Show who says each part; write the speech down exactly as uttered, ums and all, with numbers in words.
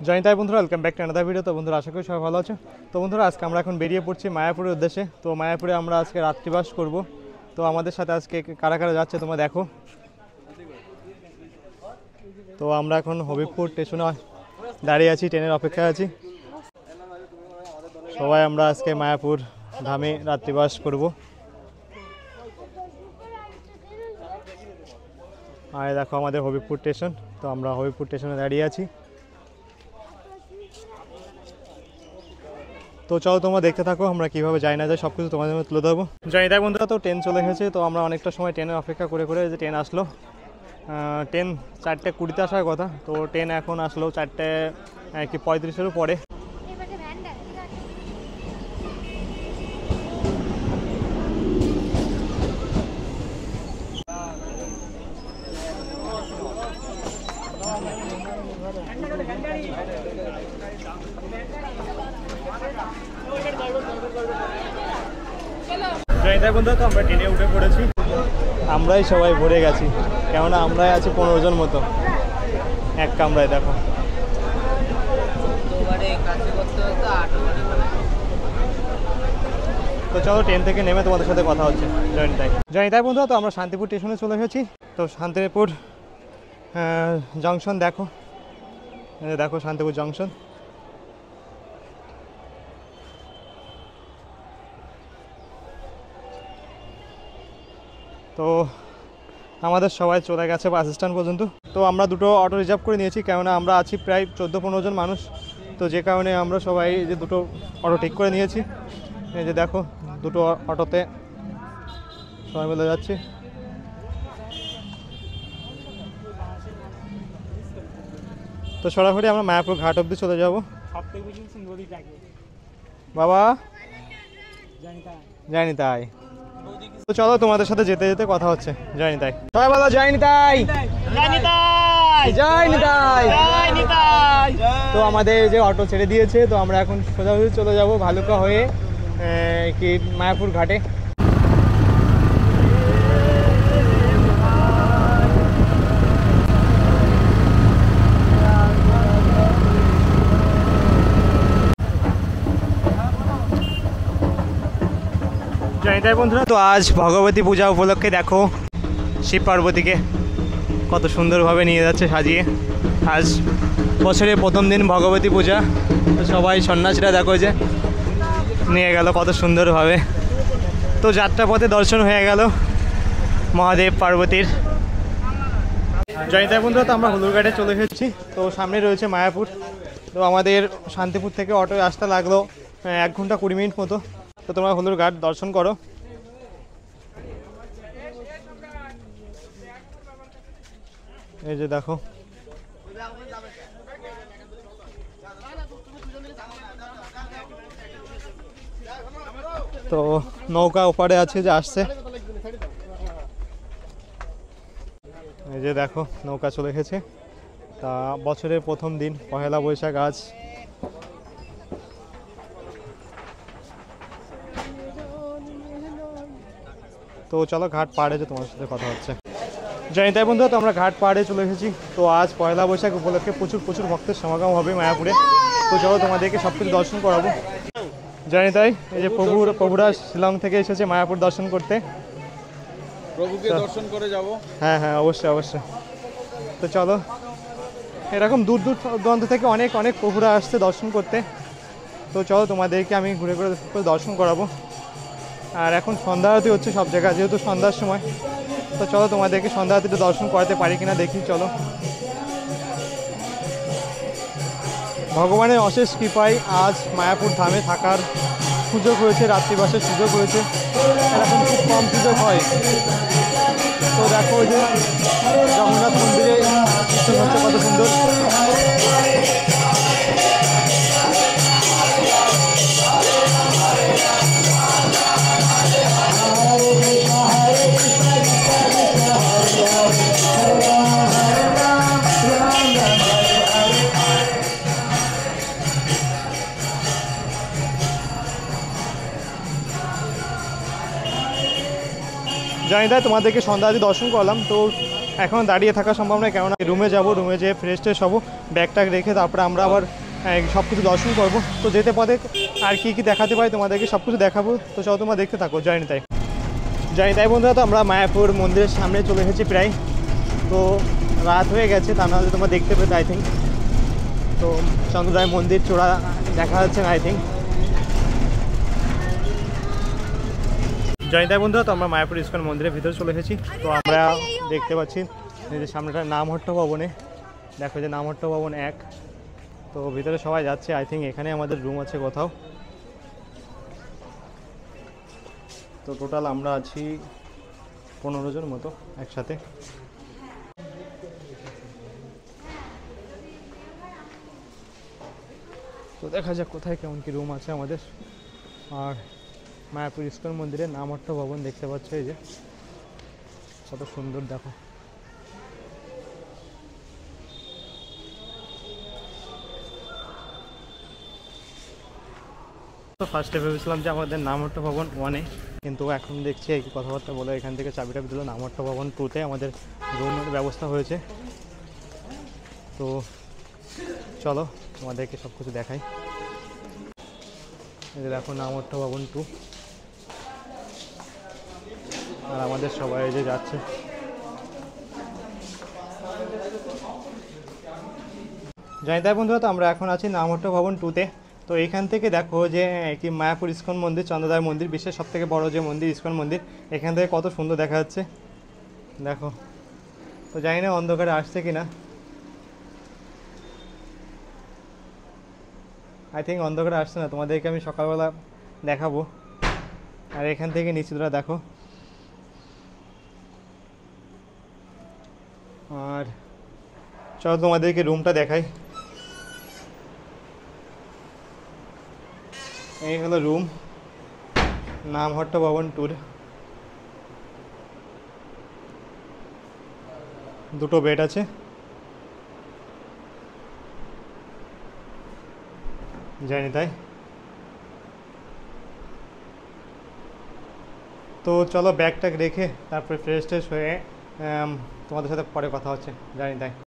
Speaker 1: জয়নিতাই বন্ধুরা, welcome back to another video. তো বন্ধুরা, আশা করি সবাই ভালো আছে। তো বন্ধুরা, আজকে আমরা এখন বেরিয়ে পড়ছি মায়াপুরের উদ্দেশ্যে। তো মায়াপুরে আমরা আজকে রাত্রিবাস করব। তো আমাদের সাথে আজকে কারা কারা যাচ্ছে তোমরা দেখো। তো আমরা এখন হবিবপুর স্টেশনে দাঁড়িয়ে আছি, ট্রেনের অপেক্ষায় আছি। সবাই আমরা আজকে মায়াপুর ধামে রাত্রিবাস করব। আর দেখো আমাদের হবিবপুর স্টেশন। তো আমরা হবিবপুর স্টেশনে দাঁড়িয়ে আছি। তো চলো তোমরা দেখতে থাকো আমরা কীভাবে যাই না যাই সব কিছু তোমাদের মধ্যে তুলে দেবো। জয়নিতাই বন্ধুরা, তো ট্রেন চলে গেছে। তো আমরা অনেকটা সময় ট্রেনের অপেক্ষা করে করে যে ট্রেন আসলো। ট্রেন চারটে কুড়িতে আসার কথা, তো ট্রেন এখন আসলো চারটে কি পঁয়ত্রিশেরও পরে। জয়নিতাই বন্ধুরা, তো আমরা ট্রেনে উঠে পড়েছি। আমরাই সবাই ভরে গেছি, কেননা আমরাই আছি পনেরো জন মতো এক কামরায়। দেখো তো চলো ট্রেন থেকে নেমে তোমাদের সাথে কথা হচ্ছে। জয়নিতাই জয়নিতাই বন্ধুরা, তো আমরা শান্তিপুর স্টেশনে চলে এসেছি। তো শান্তিপুর জংশন দেখো, দেখো শান্তিপুর জংশন। তো আমাদের সবাই চলে গেছে বাস স্ট্যান্ড পর্যন্ত। তো আমরা দুটো অটো রিজার্ভ করে নিয়েছি, কেননা আমরা আছি প্রায় চোদ্দো পনেরো জন মানুষ। তো যে কারণে আমরা সবাই যে দুটো অটো ঠিক করে নিয়েছি। এই যে দেখো দুটো অটোতে সবাই মিলে যাচ্ছি। তো সরাসরি আমরা মায়াপুর ঘাট অবধি চলে যাব। বাবা জয়নিতাই, তো চলো তোমাদের সাথে যেতে যেতে কথা হচ্ছে। জয়নিতাই সবাই বলো জয়নিতাই জয়নিতাই জয়নিতাই জয়নিতাই। তো আমাদের যে অটো ছেড়ে দিয়েছে, তো আমরা এখন সোজাসুজি চলে যাব ভালুকা হয়ে কি মায়াপুর ঘাটে। জয়নিতাই বন্ধুরা, তো আজ ভগবতী পূজা উপলক্ষে দেখো শিব পার্বতীকে কত সুন্দরভাবে নিয়ে যাচ্ছে সাজিয়ে। আজ বছরের প্রথম দিন ভগবতী পূজা, সবাই সন্ন্যাসীরা দেখো যে নিয়ে গেল কত সুন্দরভাবে। তো যাত্রা পথে দর্শন হয়ে গেল মহাদেব পার্বতীর। জয়নিতাই বন্ধুরা, তো আমরা হুলুরঘাটে চলে এসেছি। তো সামনে রয়েছে মায়াপুর। তো আমাদের শান্তিপুর থেকে অটোয় আসতে লাগলো এক ঘন্টা কুড়ি মিনিট মতো। তো তোমরা হুলুরঘাট দর্শন করো। এই যে দেখো তো নৌকা ওপারে আছে যে আসছে। এই যে দেখো নৌকা চলে এসেছে। তা বছরের প্রথম দিন পহেলা বৈশাখ আজ। তো চলো ঘাট পাড়ে যে তোমার সাথে কথা হচ্ছে। জয়নিতাই বন্ধুরা, তো আমরা ঘাট পাড়ে চলে এসেছি। তো আজ পয়লা বৈশাখ উপলক্ষে প্রচুর প্রচুর ভক্তের সমাগম হবে মায়াপুরে। তো চলো তোমাদেরকে সব কিছু দর্শন করাবো। জয়নিতাই, এই যে প্রভু প্রভুরা শিলং থেকে এসেছে মায়াপুর দর্শন করতে।
Speaker 2: প্রভুকে দর্শন করে যাব।
Speaker 1: হ্যাঁ হ্যাঁ অবশ্যই অবশ্যই। তো চলো, এরকম দূর দূর দূরান্ত থেকে অনেক অনেক প্রভুরা আসছে দর্শন করতে। তো চলো তোমাদেরকে আমি ঘুরে ঘুরে দর্শন করাবো। আর এখন সন্ধ্যা আরতি হচ্ছে সব জায়গায়, যেহেতু সন্ধ্যার সময়। তো চলো তোমাদেরকে সন্ধ্যা আরতিটা দর্শন করাতে পারি কিনা দেখি। চলো, ভগবানের অশেষ কৃপায় আজ মায়াপুর ধামে থাকার সুযোগ হয়েছে, রাত্রিবাসের সুযোগ হয়েছে। এরকম খুব কম সুযোগ হয়। তো দেখো যে জগন্নাথ মন্দিরে কীর্তন হচ্ছে কত সুন্দর। জয়নিতাই, তোমাদেরকে সন্ধ্যা আরতি দর্শন করলাম। তো এখন দাঁড়িয়ে থাকা সম্ভব নয়, কেননা রুমে যাব, রুমে যেয়ে ফ্রেশ ট্রেশ হবো, ব্যাগ ট্যাগ রেখে তারপরে আমরা আবার সব কিছু দর্শন করবো। তো যেতে পথে আর কি কি দেখাতে পারি তোমাদেরকে সব কিছু দেখাবো। তো চলো তোমরা দেখতে থাকো। জানি তাই জানি তাই বন্ধুরা, তো আমরা মায়াপুর মন্দিরের সামনে চলে এসেছি প্রায়। তো রাত হয়ে গেছে, তা নাহলে তোমরা দেখতে পেতে আই থিঙ্ক। তো চন্দ্ররায় মন্দির চূড়া দেখা যাচ্ছে না আই থিঙ্ক। জয়িতাই বন্ধুরা, তো আমরা মায়াপুর ইস্কন মন্দিরের ভিতরে চলে এসেছি। তো আমরা দেখতে পাচ্ছি এই যে সামনেটা নামহট্ট ভবনে, দেখো যে নামহট্ট ভবন এক। তো ভিতরে সবাই যাচ্ছে আই থিঙ্ক, এখানে আমাদের রুম আছে কোথাও। তো টোটাল আমরা আছি পনেরো জন মতো একসাথে। তো দেখা যাক কোথায় কেমন কি রুম আছে আমাদের। আর মায়াপুর ইস্কন মন্দিরের নামহট্ট ভবন দেখতে পাচ্ছ, এই যে কত সুন্দর দেখো। তো ফার্স্টে ভেবেছিলাম যে আমাদের নামহট্ট ভবন ওয়ানে, কিন্তু এখন দেখছি এই কথাবার্তা বলে এখান থেকে চাবিটা দিল নামহট্ট ভবন টুতে আমাদের রুমের ব্যবস্থা হয়েছে। তো চলো তোমাদেরকে সব কিছু দেখাই। এই যে দেখো নামহট্ট ভবন টু, আর আমাদের সবাই যে যাচ্ছে। জানি তাই বন্ধুরা, তো আমরা এখন আছি নামহট্ট ভবন টুতে। তো এইখান থেকে দেখো যে কি মায়াপুর ইস্কন মন্দির, চন্দ্রদায় মন্দির, বিশ্বের সব থেকে বড়ো যে মন্দির ইস্কন মন্দির, এখান থেকে কত সুন্দর দেখা যাচ্ছে দেখো। তো জানি না অন্ধকারে আসছে কি না, আই থিঙ্ক অন্ধকারে আসছে না, তোমাদেরকে আমি সকালবেলা দেখাবো। আর এখান থেকে নিচে তোরা দেখো। আর চলো তোমাদেরকে রুমটা দেখাই। এই হলো রুম, নামহট্ট ভবন টুর। দুটো বেড আছে, জানি তাই। তো চলো ব্যাগ ট্যাগ রেখে তারপরে ফ্রেশ ট্রেশ হয়ে তোমাদের সাথে পরে কথা হচ্ছে, জানি তাই।